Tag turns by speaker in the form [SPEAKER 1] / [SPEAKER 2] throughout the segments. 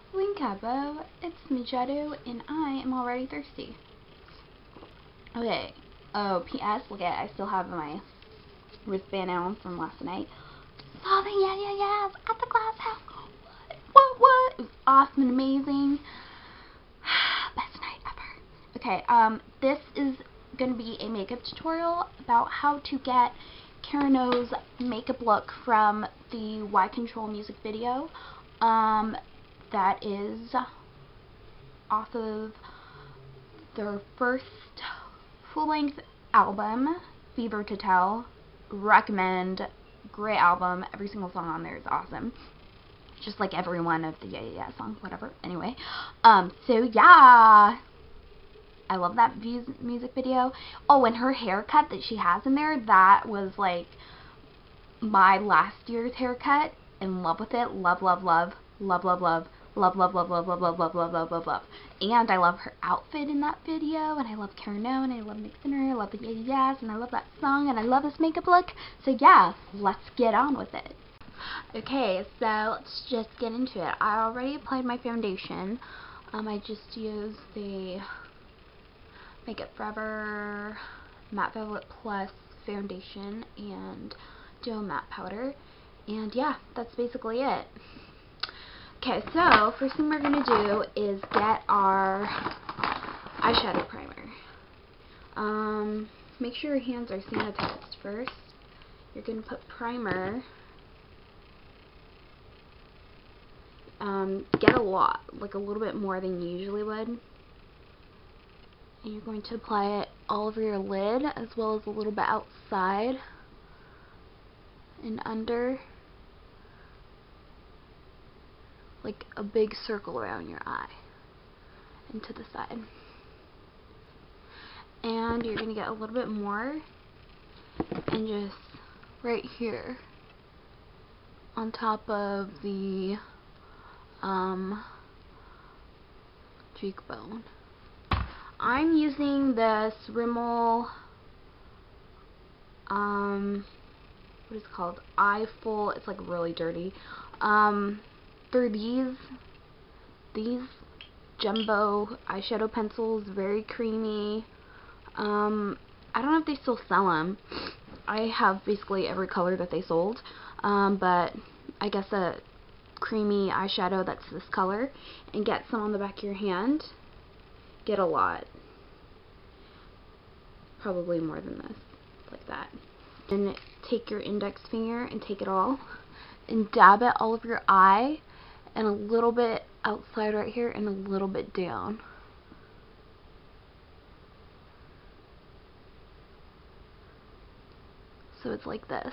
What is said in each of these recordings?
[SPEAKER 1] Linkabo, it's me, Shadow, and I am already thirsty. Okay. Oh, P.S. Look at it. I still have my wristband on from last night. Saw the yeah at the glass house. What? It was awesome and amazing. Best night ever. Okay, this is going to be a makeup tutorial about how to get Karen makeup look from the Y Control music video. That is off of their first full-length album, Fever to Tell. Recommend. Great album. Every single song on there is awesome. Just like every one of the Yeah songs, whatever. Anyway, so yeah, I love that music video. Oh, and her haircut that she has in there, that was like my last year's haircut. In love with it. Love, love, love, love, love, love. Love, love, love, love, love, love, love, love, love, love, love. And I love her outfit in that video, and I love Karen, and I love Nick Sinner, I love the Yes, and I love that song, and I love this makeup look. So yeah, let's get on with it. Okay, so let's just get into it. I already applied my foundation. I just used the Makeup Forever Matte Velvet Plus foundation and Duo Matte Powder. And yeah, that's basically it. Okay, so first thing we're going to do is get our eyeshadow primer. Make sure your hands are sanitized first. You're going to put primer. Get a lot, like a little bit more than you usually would. And you're going to apply it all over your lid as well as a little bit outside and under. Like a big circle around your eye and to the side. And you're going to get a little bit more and just right here on top of the cheekbone. I'm using this Rimmel what is it called? Eyeful. It's like really dirty. They're these jumbo eyeshadow pencils, very creamy. I don't know if they still sell them. I have basically every color that they sold, but I guess a creamy eyeshadow that's this color, and get some on the back of your hand. Get a lot. Probably more than this, like that. And take your index finger and take it all and dab it all over your eye, and a little bit outside right here and a little bit down. So it's like this.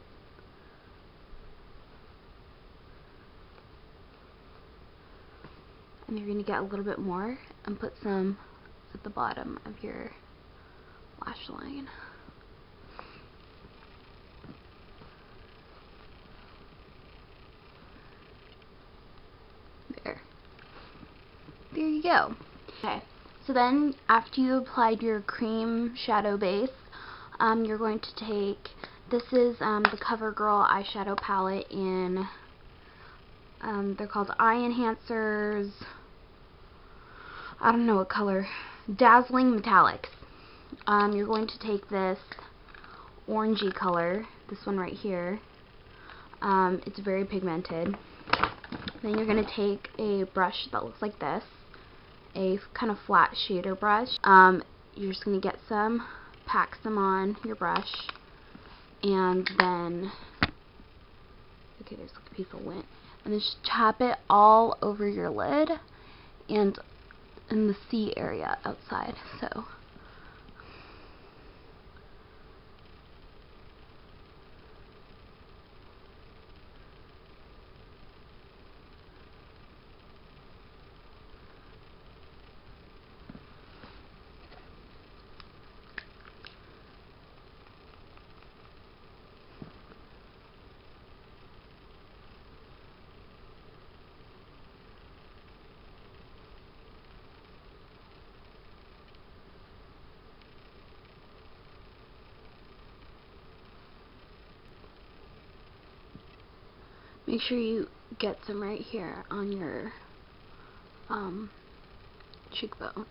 [SPEAKER 1] And you're going to get a little bit more and put some at the bottom of your lash line. There you go. Okay, so then after you applied your cream shadow base, you're going to take, this is the CoverGirl eyeshadow palette in, they're called Eye Enhancers, I don't know what color, Dazzling Metallics. You're going to take this orangey color, this one right here. It's very pigmented. Then you're going to take a brush that looks like this, a kind of flat shader brush. You're just going to get some, pack some on your brush, and then, okay, there's like a piece of lint, and then just tap it all over your lid and in the C area outside. So make sure you get some right here on your cheekbone.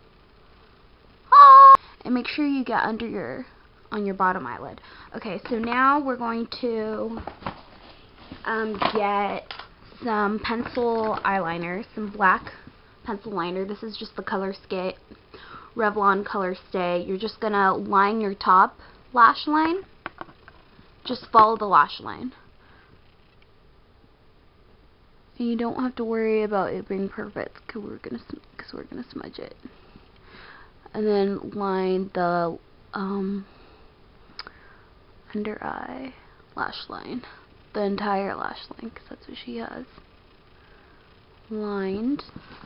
[SPEAKER 1] And make sure you get under on your bottom eyelid. Okay, so now we're going to get some pencil eyeliner, some black pencil liner. This is just the Color Stay, Revlon Color Stay. You're just going to line your top lash line. Just follow the lash line. And you don't have to worry about it being perfect because we're gonna smudge it. And then line the under eye lash line, the entire lash line, because that's what she has. Lined.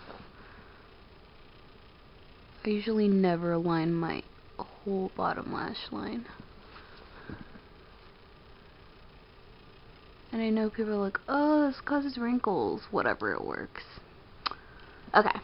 [SPEAKER 1] I usually never line my whole bottom lash line. And I know people are like, oh, this causes wrinkles. Whatever, it works. Okay.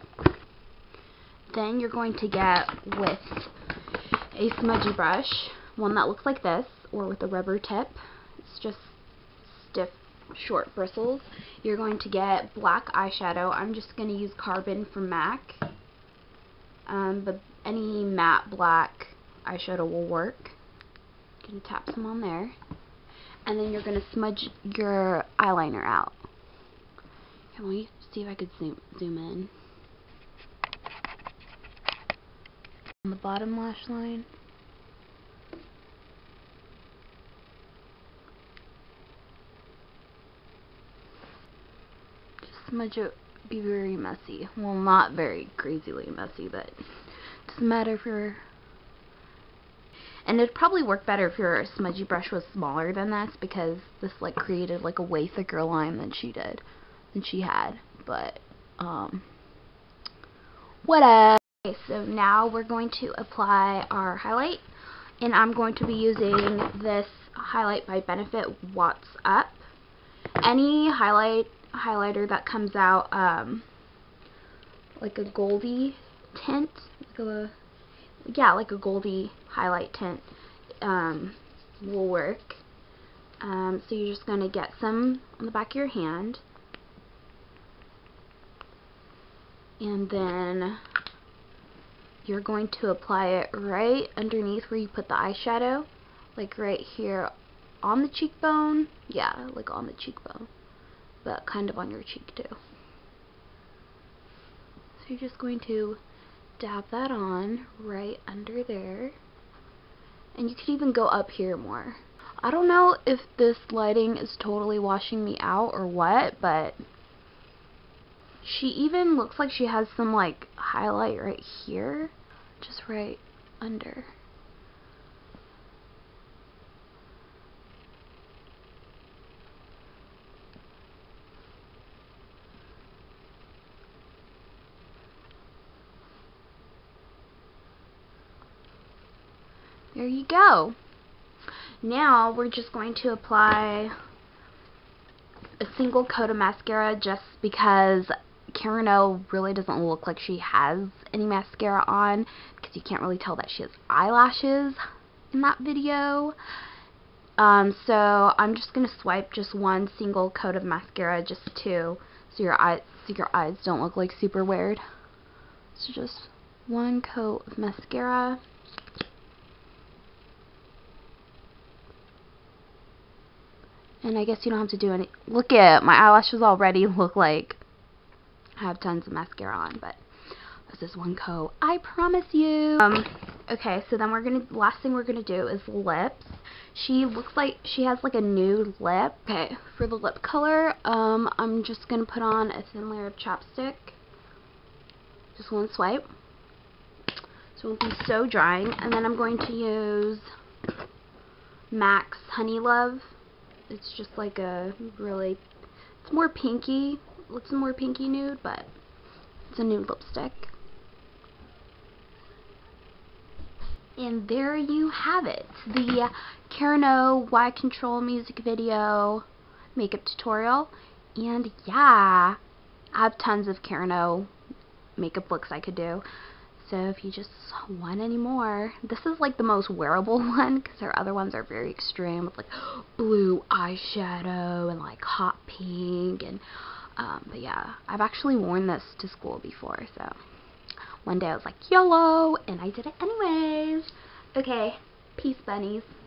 [SPEAKER 1] Then you're going to get with a smudgy brush, one that looks like this, or with a rubber tip. It's just stiff, short bristles. You're going to get black eyeshadow. I'm just going to use Carbon from MAC. But any matte black eyeshadow will work. You can tap some on there. And then you're going to smudge your eyeliner out. Can we see if I could zoom in? On the bottom lash line. Just smudge it, be very messy. Well, not very crazily messy, but it doesn't matter if you're... And it'd probably work better if your smudgy brush was smaller than this, because this like created like a way thicker line than she had. But whatever. Okay, so now we're going to apply our highlight, and I'm going to be using this highlight by Benefit Watts Up. Any highlighter that comes out like a goldy tint, like a goldy highlight tint will work. So you're just going to get some on the back of your hand, and then you're going to apply it right underneath where you put the eyeshadow, like right here on the cheekbone. Yeah, like on the cheekbone, but kind of on your cheek too. So you're just going to dab that on right under there, and you could even go up here more. I don't know if this lighting is totally washing me out or what, but she even looks like she has some like highlight right here, just right under. There you go. Now we're just going to apply a single coat of mascara, just because Karen O really doesn't look like she has any mascara on, because you can't really tell that she has eyelashes in that video. So I'm just going to swipe just one single coat of mascara so your eyes don't look like super weird. So just one coat of mascara. And I guess you don't have to do any... Look at my eyelashes already look like I have tons of mascara on, but this is one coat, I promise you. Okay, so then last thing we're gonna do is lips. She looks like she has like a nude lip. Okay, for the lip color, I'm just gonna put on a thin layer of chapstick. Just one swipe. So it won't be so drying. And then I'm going to use MAC's Honey Love. It's just like a really, it's more pinky, looks more pinky nude, but it's a nude lipstick. And there you have it, the Karen O Y Control music video makeup tutorial. And yeah, I have tons of Karen O makeup looks I could do. So if you just want any more, this is like the most wearable one, because her other ones are very extreme with like blue eyeshadow and like hot pink and But yeah, I've actually worn this to school before, so one day I was like, YOLO, and I did it anyways. Okay, peace bunnies.